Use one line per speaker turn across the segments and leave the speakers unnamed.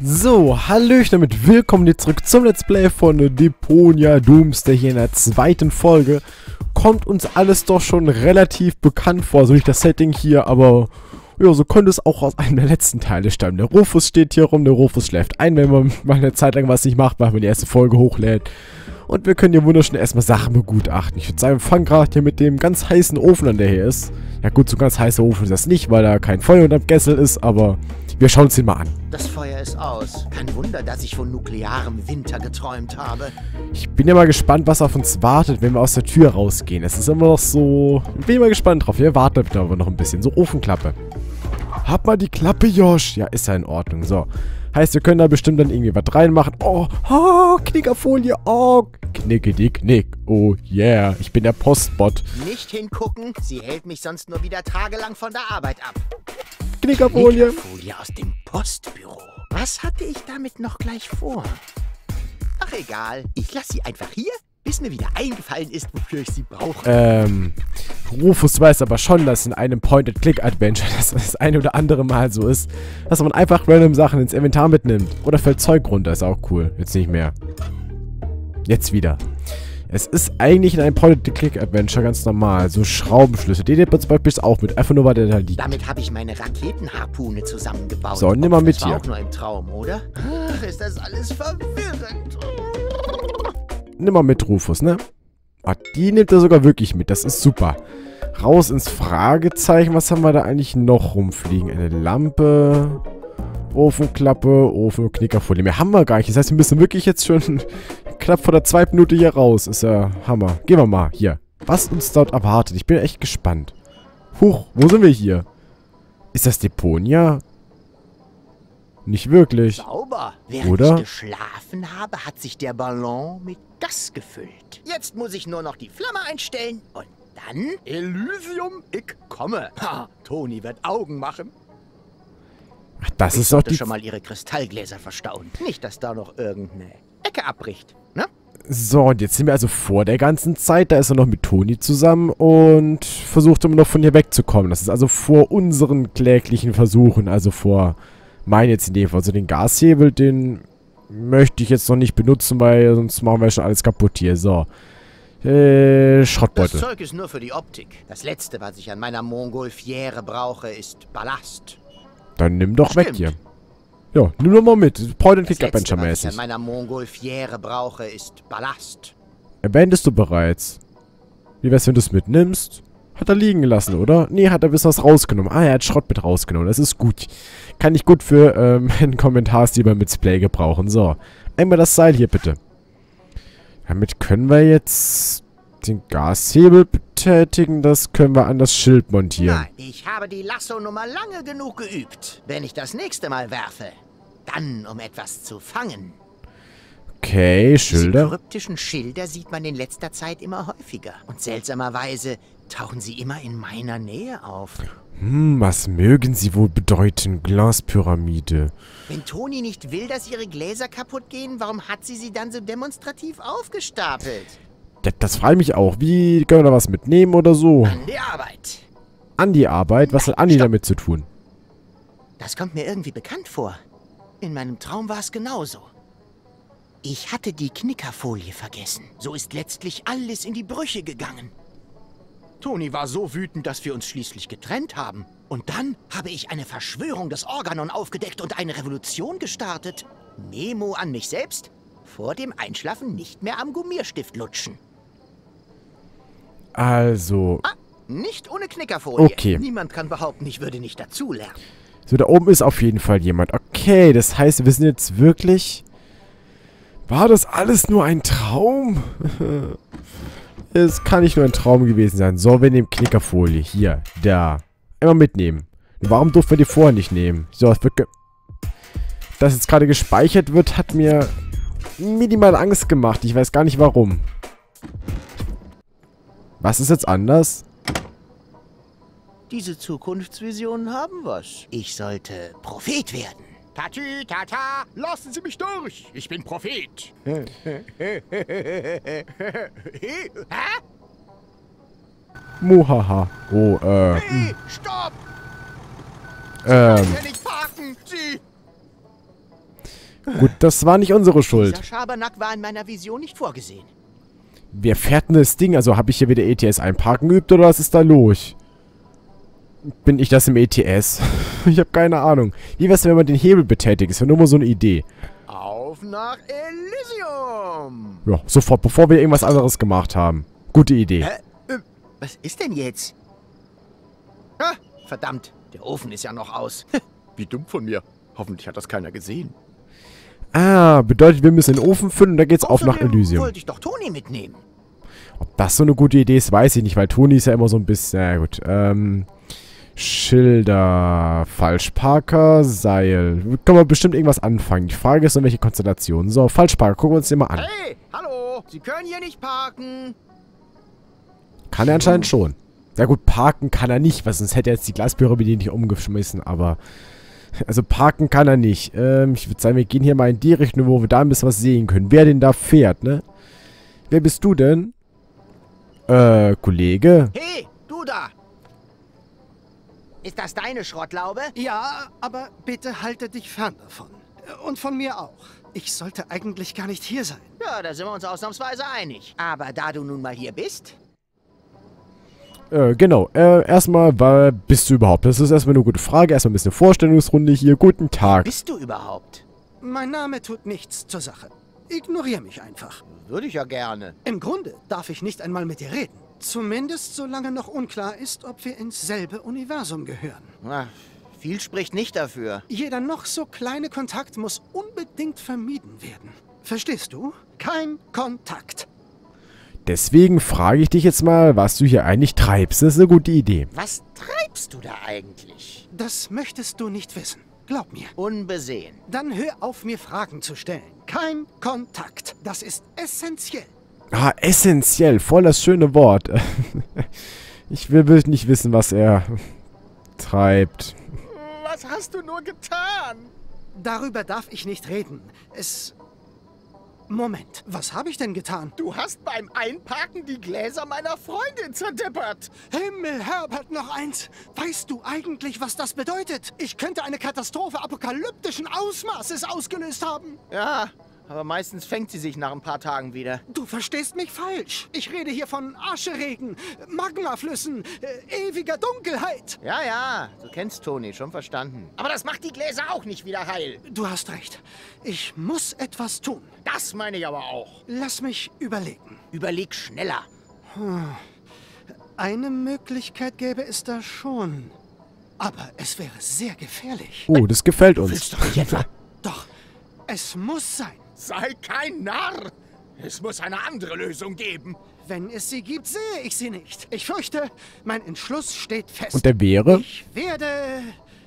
So, hallöchen damit, willkommen hier zurück zum Let's Play von Deponia Doomsday hier in der zweiten Folge. Kommt uns alles doch schon relativ bekannt vor, so nicht das Setting hier, aber ja, so könnte es auch aus einem der letzten Teile stammen. Der Rufus steht hier rum, der Rufus schläft ein, wenn man mal eine Zeit lang was nicht macht, weil man die erste Folge hochlädt. Und wir können hier wunderschön erstmal Sachen begutachten. Ich würde sagen, wir fangen gerade hier mit dem ganz heißen Ofen an, der hier ist. Ja gut, so ganz heißer Ofen ist das nicht, weil da kein Feuer unterm Kessel ist, aber wir schauen uns den mal an.
Das Feuer ist aus. Kein Wunder, dass ich von nuklearem Winter geträumt habe.
Ich bin ja mal gespannt, was auf uns wartet, wenn wir aus der Tür rausgehen. Es ist immer noch so... Ich bin mal gespannt drauf. Wir warten aber noch ein bisschen. So, Ofenklappe. Hab mal die Klappe, Josh. Ja, ist ja in Ordnung. So. Heißt, wir können da bestimmt dann irgendwie was reinmachen. Oh, Knickerfolie. Oh, knicke die Knick. Oh, yeah. Ich bin der Postbot.
Nicht hingucken. Sie hält mich sonst nur wieder tagelang von der Arbeit ab.
Knickerfolie.
Knickerfolie aus dem Postbüro. Was hatte ich damit noch gleich vor? Ach, egal. Ich lasse sie einfach hier, bis mir wieder eingefallen ist, wofür ich sie brauche.
Rufus weiß aber schon, dass in einem Point-and-Click-Adventure das eine oder andere Mal so ist, dass man einfach random Sachen ins Inventar mitnimmt. Oder fällt Zeug runter, ist auch cool. Jetzt nicht mehr. Jetzt wieder. Es ist eigentlich in einem Point-and-Click-Adventure ganz normal. So Schraubenschlüssel. Den nimmt man zum Beispiel auch mit. Einfach nur, weil der da liegt.
Damit habe ich meine Raketenharpune zusammengebaut.
So, nimm mal mit hier.
Das war auch nur im Traum, oder? Ach, ist das alles verwirrend.
Nimm mal mit, Rufus, ne? Ah, die nimmt er sogar wirklich mit. Das ist super. Raus ins Fragezeichen. Was haben wir da eigentlich noch rumfliegen? Eine Lampe. Ofenklappe. Ofenknickerfolie. Mehr haben wir gar nicht. Das heißt, wir müssen wirklich jetzt schon knapp vor der 2. Minute hier raus. Ist ja Hammer. Gehen wir mal. Hier. Was uns dort erwartet. Ich bin echt gespannt. Huch, wo sind wir hier? Ist das Deponia? Nicht wirklich.
Sauber. Während
Oder?
ich geschlafen habe, hat sich der Ballon mit Gas gefüllt. Jetzt muss ich nur noch die Flamme einstellen und dann... Elysium, ich komme. Ha, Toni wird Augen machen.
Ach, das
Ich
ist doch
sollte
die...
schon mal ihre Kristallgläser verstauen. Nicht, dass da noch irgendeine Ecke abbricht, ne?
So, und jetzt sind wir also vor der ganzen Zeit. Da ist er noch mit Toni zusammen und versucht immer noch von hier wegzukommen. Das ist also vor unseren kläglichen Versuchen. Also vor meinen jetzt in dem Fall. Also den Gashebel, den möchte ich jetzt noch nicht benutzen, weil sonst machen wir schon alles kaputt hier. So. Schrottbeutel.
Das Zeug ist nur für die Optik. Das Letzte, was ich an meiner Montgolfiere brauche, ist Ballast.
Dann nimm doch weg
Stimmt.
hier. Ja, nimm doch mal mit. Point-and-Click-Adventure
Was ich an
mäßig.
meiner Montgolfiere brauche, ist Ballast.
Erwähntest du bereits. Wie wär's, wenn du es mitnimmst? Hat er liegen gelassen, oder? Nee, hat er bis was rausgenommen. Ah, er hat Schrott mit rausgenommen. Das ist gut. Kann ich gut für einen Kommentarstil beim Let's Play gebrauchen. So. Einmal das Seil hier, bitte. Damit können wir jetzt den Gashebel betätigen. Das können wir an das Schild montieren.
Nein, ich habe die Lasso-Nummer lange genug geübt. Wenn ich das nächste Mal werfe, dann um etwas zu fangen.
Okay,
Diese
Schilder.
kryptischen Schilder sieht man in letzter Zeit immer häufiger. Und seltsamerweise tauchen sie immer in meiner Nähe auf.
Was mögen sie wohl bedeuten? Glaspyramide.
Wenn Toni nicht will, dass ihre Gläser kaputt gehen, warum hat sie dann so demonstrativ aufgestapelt?
Ja, das frage ich mich auch. Wie können wir da was mitnehmen oder so?
An die Arbeit.
An die Arbeit? Was hat Andi
Stopp.
damit zu tun?
Das kommt mir irgendwie bekannt vor. In meinem Traum war es genauso. Ich hatte die Knickerfolie vergessen. So ist letztlich alles in die Brüche gegangen. Toni war so wütend, dass wir uns schließlich getrennt haben. Und dann habe ich eine Verschwörung des Organon aufgedeckt und eine Revolution gestartet. Memo an mich selbst. Vor dem Einschlafen nicht mehr am Gummierstift lutschen.
Also,
Nicht ohne Knickerfolie.
Okay.
Niemand kann behaupten, ich würde nicht dazulernen.
so da oben ist auf jeden Fall jemand. Okay, das heißt, wir sind jetzt wirklich... War das alles nur ein Traum? Es kann nicht nur ein Traum gewesen sein. So, wir nehmen Knickerfolie. Hier, da. Einmal mitnehmen. Warum durften wir die vorher nicht nehmen? So, es wird dass jetzt gerade gespeichert wird, hat mir minimal Angst gemacht. Ich weiß gar nicht warum. Was ist jetzt anders?
Diese Zukunftsvisionen haben was. Ich sollte Prophet werden. Tatü, tata, lassen Sie mich durch. Ich bin Prophet. Hä?
Muhaha. Oh,
Hey, stopp! Sie können hier nicht parken! Sie...
Gut, das war nicht unsere Schuld.
Dieser Schabernack war in meiner Vision nicht vorgesehen.
Wer fährt denn das Ding? Also habe ich hier wieder ETS einparken geübt oder was ist da los? Bin ich das im ETS? Ich habe keine Ahnung. Wie wär's, wenn man den Hebel betätigt? Ist ja nur mal so eine Idee.
Auf nach Elysium!
Ja, sofort, bevor wir irgendwas anderes gemacht haben. Gute Idee.
Was ist denn jetzt? Ah, verdammt, der Ofen ist ja noch aus. Wie dumm von mir. Hoffentlich hat das keiner gesehen.
Ah, bedeutet, wir müssen den Ofen füllen und dann geht's auf nach Elysium.
Wollte ich doch Toni mitnehmen.
Ob das so eine gute Idee ist, weiß ich nicht, weil Toni ist ja immer so ein bisschen... Ja gut, Schilder, Falschparker, Seil. Können wir bestimmt irgendwas anfangen. Die Frage ist, in welche Konstellation. So, Falschparker, gucken wir uns den mal an.
Hey, hallo, Sie können hier nicht parken.
Kann er anscheinend schon. Ja gut, parken kann er nicht, weil sonst hätte er jetzt die Glaspyramide nicht umgeschmissen, aber... Also parken kann er nicht. Ich würde sagen, wir gehen hier mal in die Richtung, wo wir da ein bisschen was sehen können. Wer denn da fährt, ne? Wer bist du denn? Kollege?
Hey, du da. Ist das deine Schrottlaube?
Ja, aber bitte halte dich fern davon. Und von mir auch. Ich sollte eigentlich gar nicht hier sein.
Ja, da sind wir uns ausnahmsweise einig. Aber da du nun mal hier bist...
Genau. Erstmal, wer bist du überhaupt? Das ist erstmal eine gute Frage. Erstmal ein bisschen Vorstellungsrunde hier. Guten Tag.
Bist du überhaupt?
Mein Name tut nichts zur Sache. Ignoriere mich einfach.
Würde ich ja gerne.
Im Grunde darf ich nicht einmal mit dir reden. Zumindest solange noch unklar ist, ob wir ins selbe Universum gehören.
Na, viel spricht nicht dafür.
Jeder noch so kleine Kontakt muss unbedingt vermieden werden. Verstehst du? Kein Kontakt.
Deswegen frage ich dich jetzt mal, was du hier eigentlich treibst. Das ist eine gute Idee.
Was treibst du da eigentlich?
Das möchtest du nicht wissen. Glaub mir.
Unbesehen.
Dann hör auf, mir Fragen zu stellen. Kein Kontakt. Das ist essentiell.
Ah, essentiell. Voll das schöne Wort. Ich will wirklich nicht wissen, was er treibt.
Was hast du nur getan?
Darüber darf ich nicht reden. Moment, was habe ich denn getan?
Du hast beim Einparken die Gläser meiner Freundin zerdeppert.
Himmel, Herbert, noch eins. Weißt du eigentlich, was das bedeutet? Ich könnte eine Katastrophe apokalyptischen Ausmaßes ausgelöst haben.
Ja, aber meistens fängt sie sich nach ein paar Tagen wieder.
Du verstehst mich falsch. Ich rede hier von Ascheregen, Magmaflüssen, ewiger Dunkelheit.
Ja, ja, du kennst Toni, schon verstanden. Aber das macht die Gläser auch nicht wieder heil.
Du hast recht. Ich muss etwas tun.
Das meine ich aber auch.
Lass mich überlegen.
Überleg schneller.
Eine Möglichkeit gäbe es da schon. Aber es wäre sehr gefährlich.
Oh, das gefällt uns.
Willst doch nicht etwa...
Doch, es muss sein.
Sei kein Narr! Es muss eine andere Lösung geben.
Wenn es sie gibt, sehe ich sie nicht. Ich fürchte, mein Entschluss steht fest.
Und der wäre?
Ich werde...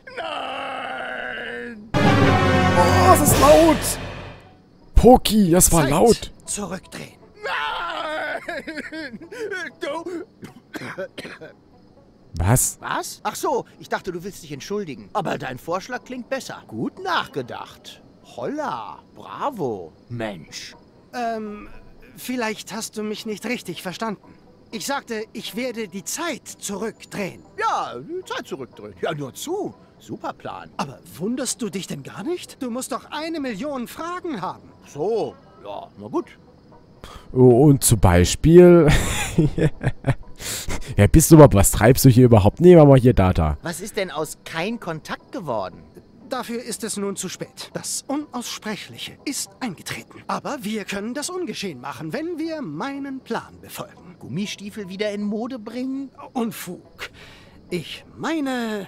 Nein!
Oh, das ist laut! Poki, das war
Zeit
laut.
zurückdrehen.
Nein! Du...
Was?
Was? Ach so, ich dachte, du willst dich entschuldigen. Aber dein Vorschlag klingt besser. Gut nachgedacht. Holla, bravo, Mensch.
Vielleicht hast du mich nicht richtig verstanden. Ich sagte, ich werde die Zeit zurückdrehen.
Ja, die Zeit zurückdrehen. Ja, nur zu. Super Plan.
Aber wunderst du dich denn gar nicht? Du musst doch 1 Million Fragen haben.
So, ja, na gut.
Oh, und zum Beispiel... Ja, bist du überhaupt, was treibst du hier überhaupt? Nehmen wir mal hier Data.
Was ist denn aus kein Kontakt geworden?
Dafür ist es nun zu spät. Das Unaussprechliche ist eingetreten. Aber wir können das ungeschehen machen, wenn wir meinen Plan befolgen.
Gummistiefel wieder in Mode bringen?
Unfug. Ich meine...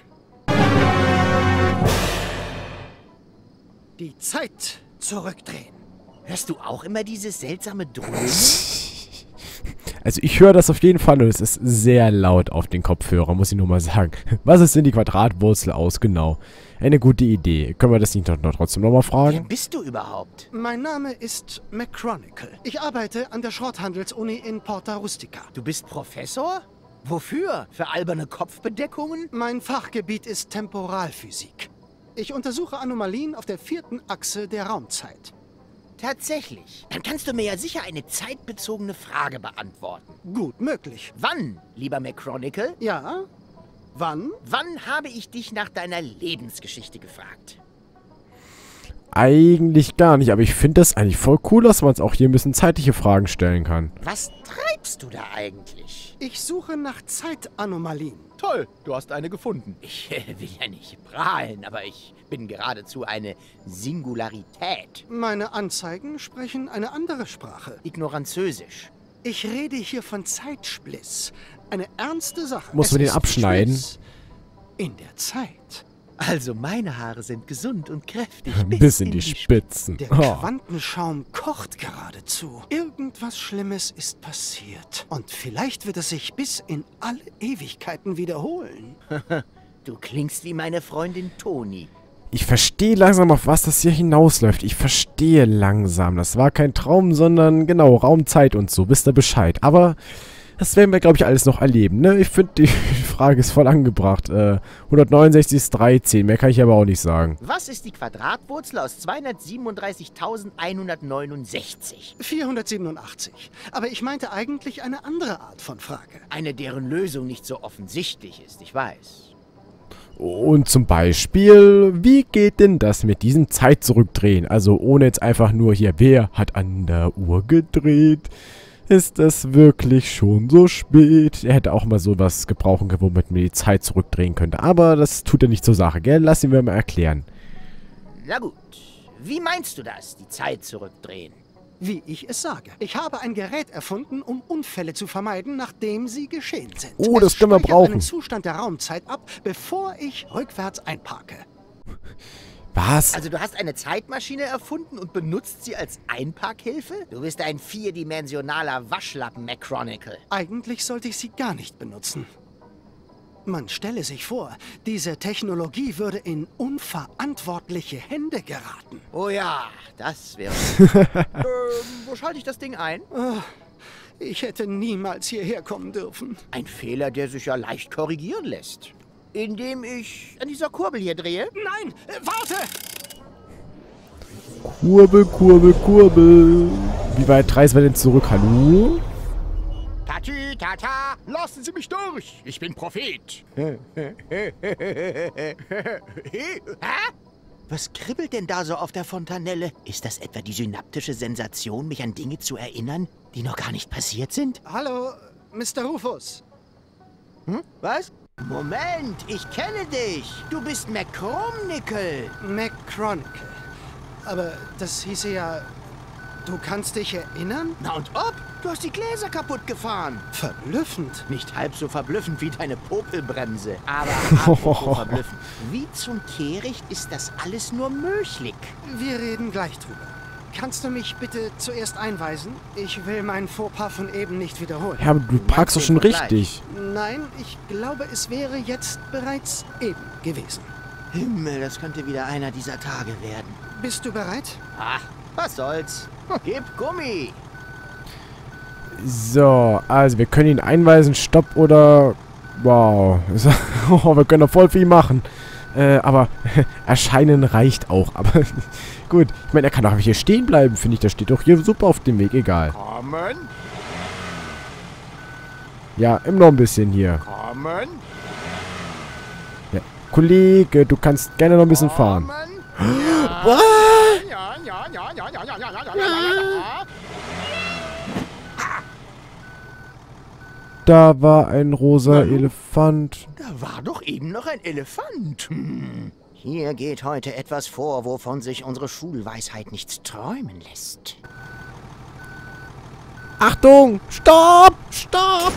die Zeit zurückdrehen.
Hörst du auch immer dieses seltsame Dröhnen?
Also ich höre das auf jeden Fall und es ist sehr laut auf den Kopfhörern, muss ich nur mal sagen. Was ist denn die Quadratwurzel aus? Genau. Eine gute Idee. Können wir das nicht trotzdem nochmal
Wer
fragen?
bist du überhaupt?
Mein Name ist McChronicle. Ich arbeite an der Schrotthandelsuni in Porta Rustica.
Du bist Professor? Wofür? Für alberne Kopfbedeckungen?
Mein Fachgebiet ist Temporalphysik. Ich untersuche Anomalien auf der 4. Achse der Raumzeit.
Tatsächlich. Dann kannst du mir ja sicher eine zeitbezogene Frage beantworten.
Gut möglich.
Wann, lieber McChronicle?
Ja? Wann?
Wann habe ich dich nach deiner Lebensgeschichte gefragt?
eigentlich gar nicht, aber ich finde das eigentlich voll cool, dass man es auch hier ein bisschen zeitliche Fragen stellen kann.
Was treibst du da eigentlich?
Ich suche nach Zeitanomalien.
Toll, du hast eine gefunden.
Ich will ja nicht prahlen, aber ich bin geradezu eine Singularität.
Meine Anzeigen sprechen eine andere Sprache.
Ignoranzösisch.
Ich rede hier von Zeitspliss. Eine ernste Sache.
Muss man den
ist
abschneiden?
Schluss in der Zeit.
Also meine Haare sind gesund und kräftig.
Bis in die Spitzen.
Der
Oh.
Quantenschaum kocht geradezu. Irgendwas Schlimmes ist passiert. Und vielleicht wird es sich bis in alle Ewigkeiten wiederholen.
Du klingst wie meine Freundin Toni.
Ich verstehe langsam, auf was das hier hinausläuft. Ich verstehe langsam. Das war kein Traum, sondern genau, Raum, Zeit und so. Wisst ihr Bescheid. Aber das werden wir, glaube ich, alles noch erleben, ne? Ich finde, die Frage ist voll angebracht. 169 ist 13. Mehr kann ich aber auch nicht sagen.
Was ist die Quadratwurzel aus 237.169?
487. Aber ich meinte eigentlich eine andere Art von Frage.
Eine, deren Lösung nicht so offensichtlich ist, ich weiß.
Und zum Beispiel, wie geht denn das mit diesem Zeit zurückdrehen? Also ohne jetzt einfach nur hier, wer hat an der Uhr gedreht? Ist das wirklich schon so spät? Er hätte auch mal sowas gebrauchen können, womit man die Zeit zurückdrehen könnte. Aber das tut er nicht zur Sache, gell? Lass ihn mir mal erklären.
Na gut. Wie meinst du das, die Zeit zurückdrehen?
Wie ich es sage. Ich habe ein Gerät erfunden, um Unfälle zu vermeiden, nachdem sie geschehen sind.
Oh, das können wir
speichert
brauchen.
einen Zustand der Raumzeit ab, bevor ich rückwärts einparke.
Was?
Also du hast eine Zeitmaschine erfunden und benutzt sie als Einparkhilfe? Du bist ein vierdimensionaler Waschlappen, McChronicle.
Eigentlich sollte ich sie gar nicht benutzen. Man stelle sich vor, diese Technologie würde in unverantwortliche Hände geraten.
Oh ja, das wäre... wo schalte ich das Ding ein?
Ich hätte niemals hierher kommen dürfen.
Ein Fehler, der sich ja leicht korrigieren lässt. Indem ich an dieser Kurbel hier drehe?
Nein, warte!
Kurbel, Kurbel, Kurbel. Wie weit reisen wir denn zurück? Hallo?
Tatü, tata, lassen Sie mich durch. Ich bin Prophet.
Hä? Was kribbelt denn da so auf der Fontanelle? Ist das etwa die synaptische Sensation, mich an Dinge zu erinnern, die noch gar nicht passiert sind?
Hallo, Mr. Rufus.
Hm? Was? Moment, ich kenne dich. Du bist McChronicle.
McChronicle. Aber das hieße ja... Du kannst dich erinnern?
Na und ob? Du hast die Gläser kaputt gefahren.
Verblüffend.
Nicht halb so verblüffend wie deine Popelbremse. Aber apropos verblüffend. Wie zum Kehricht ist das alles nur möglich?
Wir reden gleich drüber. Kannst du mich bitte zuerst einweisen? Ich will meinen Fauxpas von eben nicht wiederholen.
Ja, aber du parkst doch schon richtig.
Nein, ich glaube, es wäre jetzt bereits eben gewesen.
Himmel, das könnte wieder einer dieser Tage werden.
Bist du bereit?
Ach, was soll's. Gib Gummi.
So, also wir können ihn einweisen, Stopp oder... Wow. Oh, wir können da voll viel machen. Aber erscheinen reicht auch. Aber gut, ich meine, er kann doch hier stehen bleiben, finde ich. Der steht doch hier super auf dem Weg, egal.
Kommen,
Ja, immer noch ein bisschen hier.
kommen,
Ja. Kollege, du kannst gerne noch ein bisschen fahren.
kommen. Ja, ja, ja, ja, ja, ja, ja, ja, ja, ja.
Da war ein rosa Elefant.
Da war doch eben noch ein Elefant. Hier geht heute etwas vor, wovon sich unsere Schulweisheit nichts träumen lässt.
Achtung! Stopp! Stopp!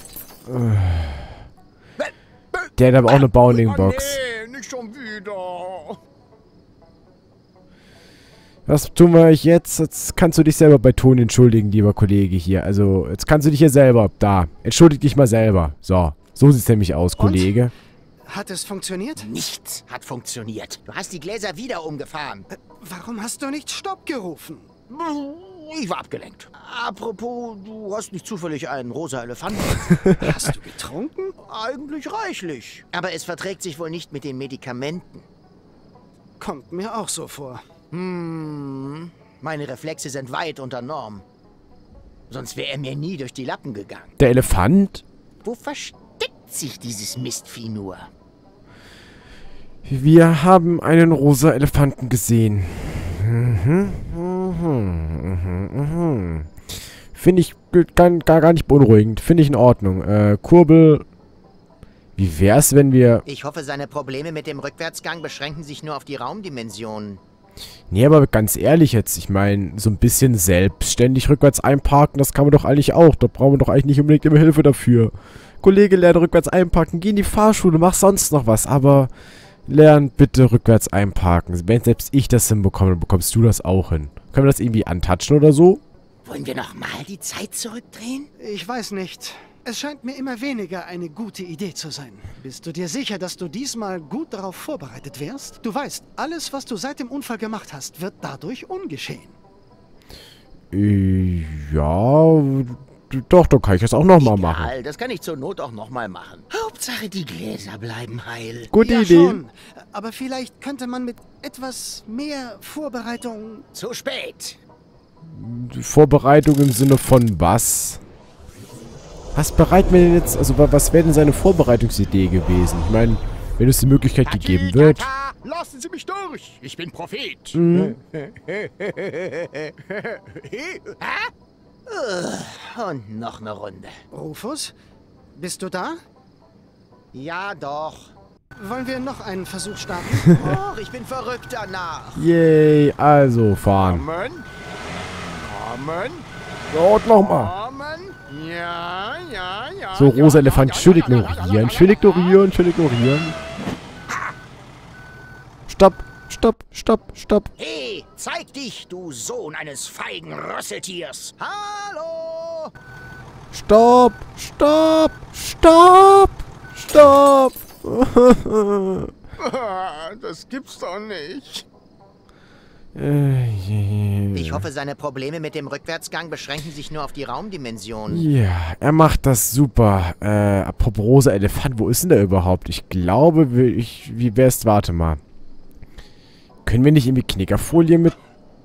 Der hat aber auch eine Bounding-Box.
Nee, nicht schon wieder.
Was tun wir jetzt? Jetzt kannst du dich selber bei Toni entschuldigen, lieber Kollege hier. Also, jetzt kannst du dich hier selber... Da, entschuldig dich mal selber. So, so sieht es nämlich aus, Kollege.
Hat es funktioniert?
Nichts hat funktioniert. Du hast die Gläser wieder umgefahren.
Warum hast du nicht Stopp gerufen?
Ich war abgelenkt. Apropos, du hast nicht zufällig einen rosa Elefanten.
Hast du getrunken?
Eigentlich reichlich. Aber es verträgt sich wohl nicht mit den Medikamenten.
Kommt mir auch so vor.
Meine Reflexe sind weit unter Norm. Sonst wäre er mir nie durch die Lappen gegangen.
Der Elefant?
Wo versteckt sich dieses Mistvieh nur?
Wir haben einen rosa Elefanten gesehen. Finde ich gar nicht beunruhigend. Finde ich in Ordnung. Kurbel. Wie wär's, wenn wir...
Ich hoffe, seine Probleme mit dem Rückwärtsgang beschränken sich nur auf die Raumdimensionen.
Nee, aber ganz ehrlich jetzt, ich meine, so ein bisschen selbstständig rückwärts einparken, das kann man doch eigentlich auch. Da brauchen wir doch eigentlich nicht unbedingt immer Hilfe dafür. Kollege, lerne rückwärts einparken, geh in die Fahrschule, mach sonst noch was, aber lern bitte rückwärts einparken. Wenn selbst ich das hinbekomme, dann bekommst du das auch hin. Können wir das irgendwie antatschen oder so?
Wollen wir nochmal die Zeit zurückdrehen?
Ich weiß nicht. Es scheint mir immer weniger eine gute Idee zu sein. Bist du dir sicher, dass du diesmal gut darauf vorbereitet wärst? Du weißt, alles, was du seit dem Unfall gemacht hast, wird dadurch ungeschehen.
Ja, doch, dann kann ich das auch nochmal machen.
Egal, das kann ich zur Not auch nochmal machen. Hauptsache, die Gläser bleiben heil.
Gute
Ja,
Idee.
schon. Aber vielleicht könnte man mit etwas mehr Vorbereitung...
Zu spät.
Vorbereitung im Sinne von was? Was bereiten wir denn jetzt? Also, was wäre denn seine Vorbereitungsidee gewesen? Ich meine, wenn es die Möglichkeit gegeben wird.
Lassen Sie mich durch. Ich bin Prophet.
Mhm.
Und noch eine Runde.
Rufus, bist du da?
Ja, doch.
Wollen wir noch einen Versuch starten?
Och, ich bin verrückt danach.
Yay, also fahren.
Amen. Amen.
Dort nochmal.
Amen. Ja, ja, ja.
So, rosa
ja,
Elefant,
ja,
schön
ja, ja, ja,
ignorieren,
ja,
schön
ja,
ignorieren, schön ignorieren. Stopp, stopp, stopp, stopp.
Hey, zeig dich, du Sohn eines feigen Rüsseltiers. Hallo!
Stopp, stopp, stopp, stopp.
ja. Das gibt's doch nicht.
Ich hoffe, seine Probleme mit dem Rückwärtsgang beschränken sich nur auf die Raumdimensionen.
Ja, er macht das super. Apropos rosa Elefant, wo ist denn der überhaupt? Ich glaube, wie wär's, warte mal. Können wir nicht irgendwie Knickerfolie mit...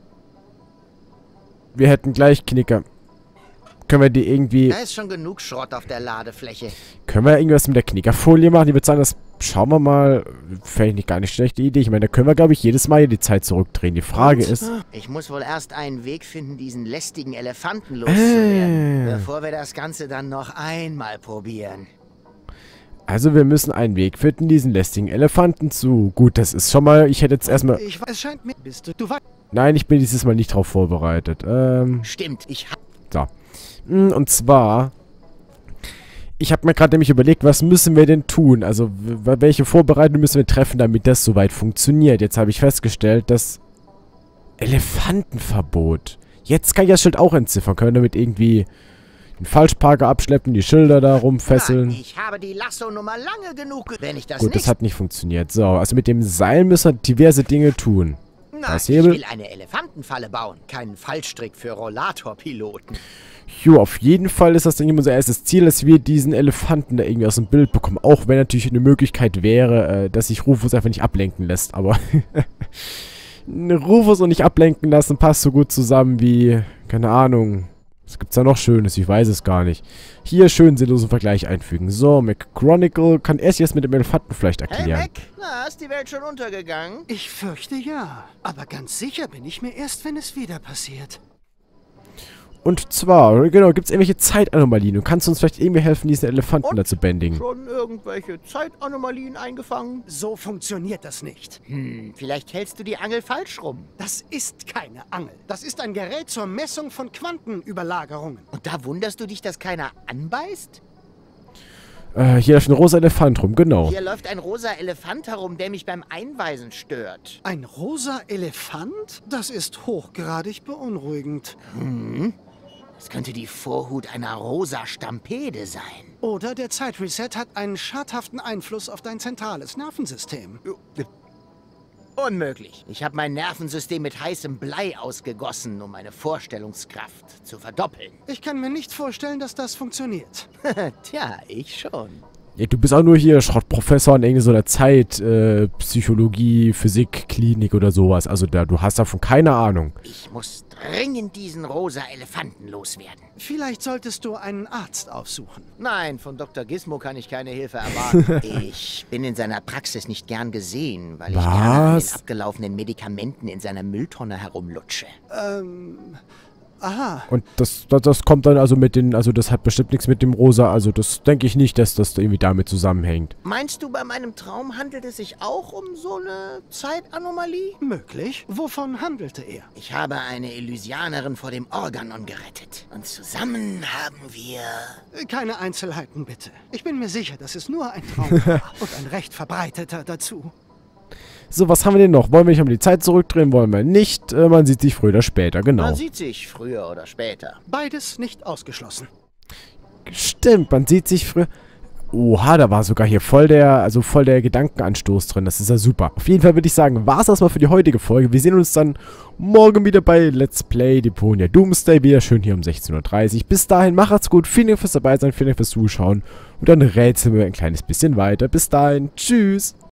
Wir hätten gleich Knicker. Können wir die irgendwie...
Da ist schon genug Schrott auf der Ladefläche.
Können wir irgendwas mit der Knickerfolie machen? Ich würde sagen, das schauen wir mal. Fände ich gar nicht schlechte Idee. Ich meine, da können wir, glaube ich, jedes Mal hier die Zeit zurückdrehen. Die Frage ist...
Ich muss wohl erst einen Weg finden, diesen lästigen Elefanten loszuwerden, bevor wir das Ganze dann noch einmal probieren.
Also wir müssen einen Weg finden, diesen lästigen Elefanten zu... Gut, das ist schon mal... Ich hätte jetzt erstmal...
Ich weiß, es scheint mir... Bist du... Du weißt...
Nein, ich bin dieses Mal nicht drauf vorbereitet.
Stimmt, ich hab...
So. Und zwar... Ich habe mir gerade nämlich überlegt, was müssen wir denn tun? Also, welche Vorbereitungen müssen wir treffen, damit das soweit funktioniert? Jetzt habe ich festgestellt, dass... Elefantenverbot. Jetzt kann ich das Schild auch entziffern. Können wir damit irgendwie... den Falschparker abschleppen, die Schilder da rumfesseln?
Ich habe die Lasso-Nummer lange genug... Wenn ich das
Gut,
nicht...
das hat nicht funktioniert. So, also mit dem Seil müssen wir diverse Dinge tun.
Na,
Das
ich
Hebel.
will eine Elefantenfalle bauen, keinen Fallstrick für Rollatorpiloten.
Jo, auf jeden Fall ist das dann unser erstes Ziel, dass wir diesen Elefanten da irgendwie aus dem Bild bekommen. Auch wenn natürlich eine Möglichkeit wäre, dass sich Rufus einfach nicht ablenken lässt. Aber Rufus und nicht ablenken lassen passt so gut zusammen wie, keine Ahnung, was gibt's da noch Schönes? Ich weiß es gar nicht. Hier schön sinnlosen Vergleich einfügen. So, McChronicle kann erst jetzt mit dem Elefanten vielleicht
Hey,
erklären.
Mac, na, ist die Welt schon untergegangen?
Ich fürchte ja. Aber ganz sicher bin ich mir erst, wenn es wieder passiert.
Und zwar, genau, gibt es irgendwelche Zeitanomalien? Du kannst uns vielleicht irgendwie helfen, diesen Elefanten
Und?
da zu bändigen.
Schon irgendwelche Zeitanomalien eingefangen?
So funktioniert das nicht.
Vielleicht hältst du die Angel falsch rum.
Das ist keine Angel. Das ist ein Gerät zur Messung von Quantenüberlagerungen.
Und da wunderst du dich, dass keiner anbeißt?
Hier läuft ein rosa Elefant rum, genau.
Hier läuft ein rosa Elefant herum, der mich beim Einweisen stört.
Ein rosa Elefant? Das ist hochgradig beunruhigend.
Das könnte die Vorhut einer rosa Stampede sein.
Oder der Zeitreset hat einen schadhaften Einfluss auf dein zentrales Nervensystem.
Unmöglich. Ich habe mein Nervensystem mit heißem Blei ausgegossen, um meine Vorstellungskraft zu verdoppeln.
Ich kann mir nicht vorstellen, dass das funktioniert.
Tja, ich schon.
Ja, du bist auch nur hier Schrottprofessor in irgendeiner Zeit, Psychologie, Physik, Klinik oder sowas. Also du hast davon keine Ahnung.
Ich muss dringend diesen rosa Elefanten loswerden.
Vielleicht solltest du einen Arzt aufsuchen.
Nein, von Dr. Gizmo kann ich keine Hilfe erwarten. Ich bin in seiner Praxis nicht gern gesehen, weil ich gerne an den abgelaufenen Medikamenten in seiner Mülltonne herumlutsche.
Aha.
Und das kommt dann also mit den, also das hat bestimmt nichts mit dem Rosa, also das denke ich nicht, dass das irgendwie damit zusammenhängt.
Meinst du, bei meinem Traum handelt es sich auch um so eine Zeitanomalie?
Möglich. Wovon handelte er?
Ich habe eine Elysianerin vor dem Organon gerettet. Und zusammen haben wir...
Keine Einzelheiten, bitte. Ich bin mir sicher, dass es nur ein Traum war. Und ein recht verbreiteter dazu.
So, was haben wir denn noch? Wollen wir nicht um die Zeit zurückdrehen? Wollen wir nicht? Man sieht sich früher oder später, genau.
Man sieht sich früher oder später.
Beides nicht ausgeschlossen.
Stimmt, man sieht sich früher... Oha, da war sogar hier voll der Gedankenanstoß drin. Das ist ja super. Auf jeden Fall würde ich sagen, war es das mal für die heutige Folge. Wir sehen uns dann morgen wieder bei Let's Play Deponia Doomsday. Wieder schön hier um 16:30 Uhr. Bis dahin, macht's gut. Vielen Dank fürs dabei sein, vielen Dank fürs Zuschauen. Und dann rätseln wir ein kleines bisschen weiter. Bis dahin, tschüss.